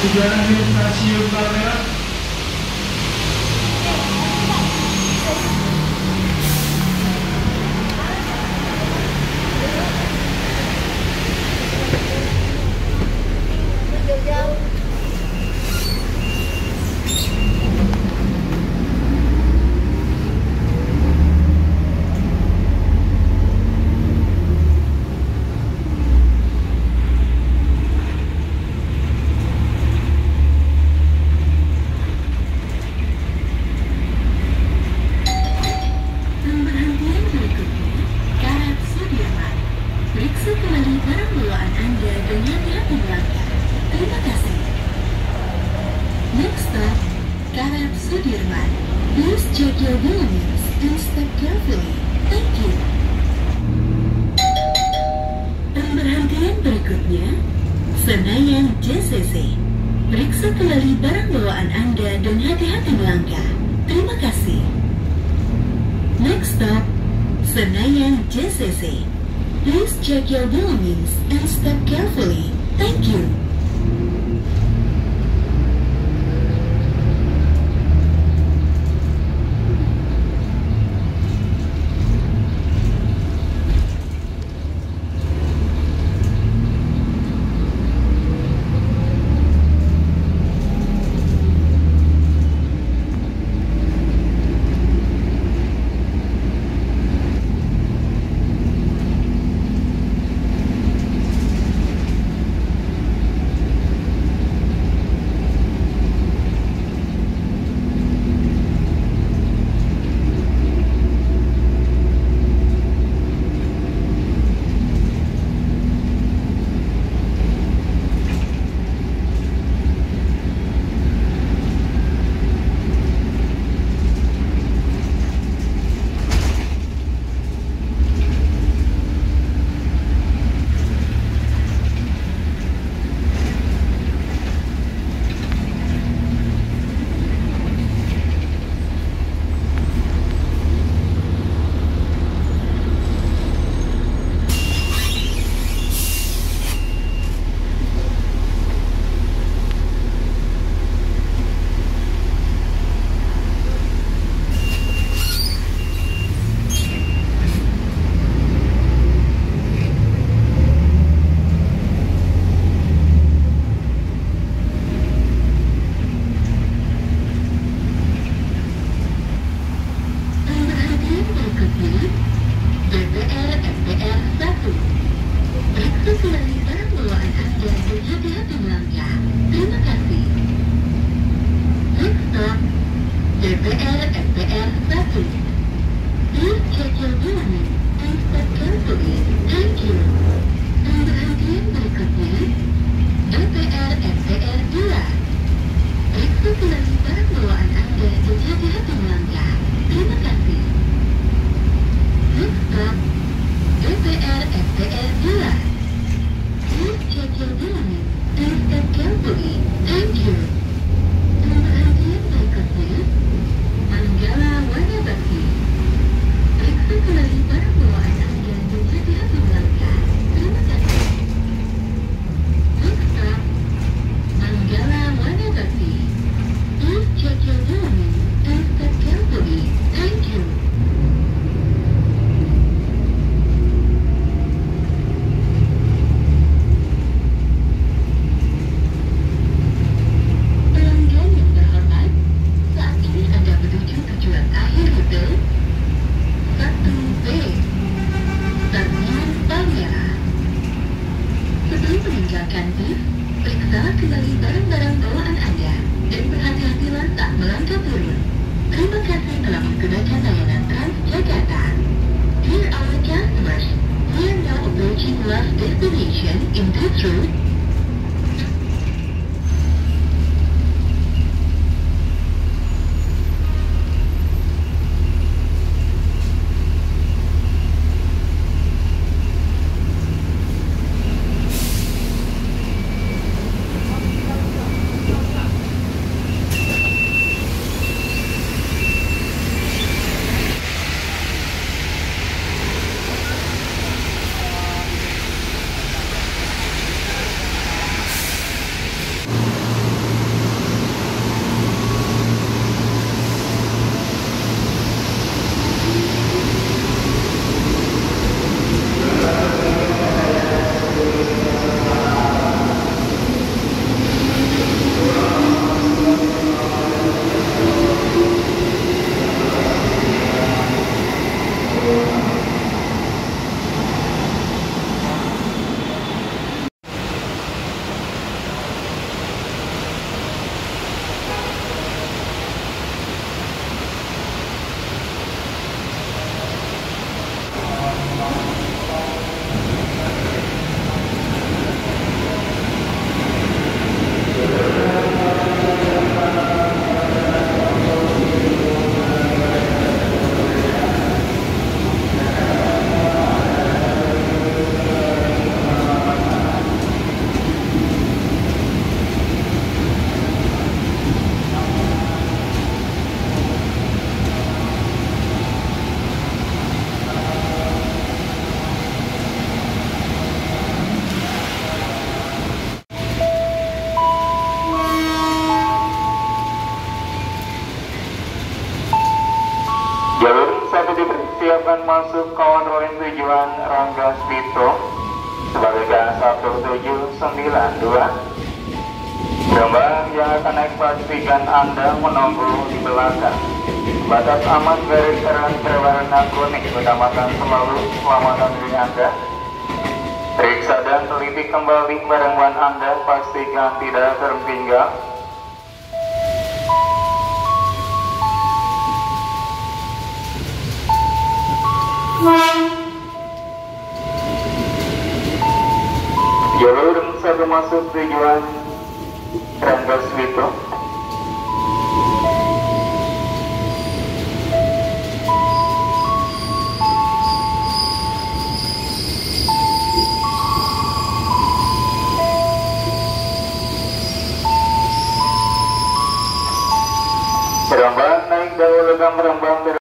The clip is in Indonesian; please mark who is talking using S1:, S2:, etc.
S1: Tujuan akhir stasiun Palmerah.
S2: Senayan JCC. Periksa kembali barang bawaan Anda dan hati-hati melangkah. Terima kasih. Next stop, Senayan JCC. Please check your belongings and step carefully. Thank you. Terima kasih telah menggunakan layanan Transjakarta. Dear our customers, we are now approaching last destination in this route.
S3: Jalur 1 dipersiapkan masuk konvoy tujuan Ranggasbito sebagai K1792. Gerbang yang akan naik pastikan Anda menunggu di belakang. Batas aman garis keras berwarna kuning, utamakan selalu keselamatan diri Anda. Periksa dan teliti kembali barang-barang Anda, pastikan tidak tertinggal. Jalur 1 masuk tujuan Ranggasbito. Merambang naik dahulu ke Merambang